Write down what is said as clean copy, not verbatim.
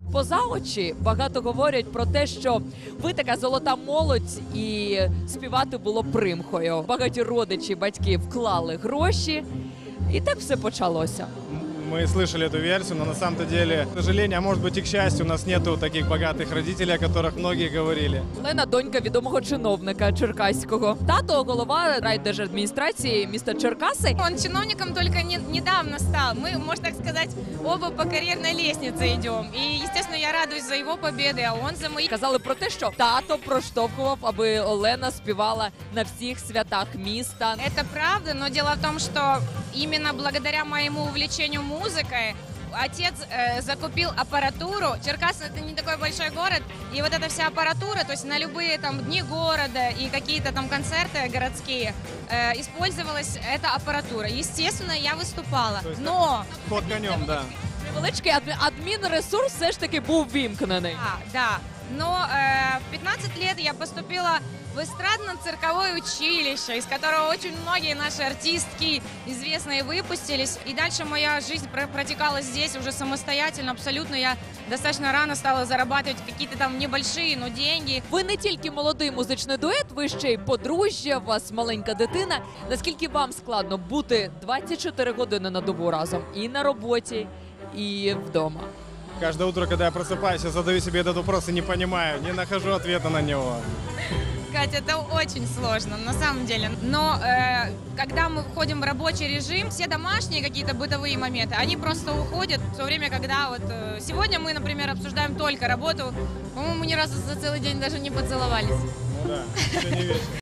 Поза очі багато говорять про те, що ви така золота молодь і співати було примхою. Багаті родичі, батьки вклали гроші, і так все почалося. Мы слышали эту версию, но на самом-то деле, к сожалению, а может быть и к счастью, у нас нету таких богатых родителей, о которых многие говорили. Олена – донька відомого чиновника черкаського. Тато – голова райдержадміністрації міста Черкаси. Он чиновником только недавно стал. Мы, можно так сказать, оба по карьерной лестнице идем. И, естественно, я радуюсь за его победы, а он за мои. Казали про те, що тато проштовхував, аби Олена співала на всіх святах міста. Это правда, но дело в том, что именно благодаря моему увлечению музыкой отец закупил аппаратуру. Черкассы — это не такой большой город, и вот эта вся аппаратура, то есть на любые там дни города и какие-то там концерты городские, использовалась эта аппаратура. Естественно, я выступала, но... Ход конем, да. Невеличкий адмінресурс все ж таки був вімкнений. Да. Но в 15 лет я поступила в эстрадно-цирковое училище, из которого очень многие наши артистки известные выпустились. И дальше моя жизнь протекала здесь уже самостоятельно, абсолютно. Я достаточно рано стала зарабатывать какие-то там небольшие, но деньги. Ви не тільки молодий музичний дует, ви ще й подружжя, у вас маленька дитина. Наскільки вам складно бути 24 години на добу разом і на роботі, і вдома? Каждое утро, когда я просыпаюсь, я задаю себе этот вопрос и не понимаю, не нахожу ответа на него. Катя, это очень сложно, на самом деле. Но когда мы входим в рабочий режим, все домашние какие-то бытовые моменты, они просто уходят в то время, когда вот сегодня мы, например, обсуждаем только работу. По-моему, мы ни разу за целый день даже не поцеловались. Ну да, все не вечно.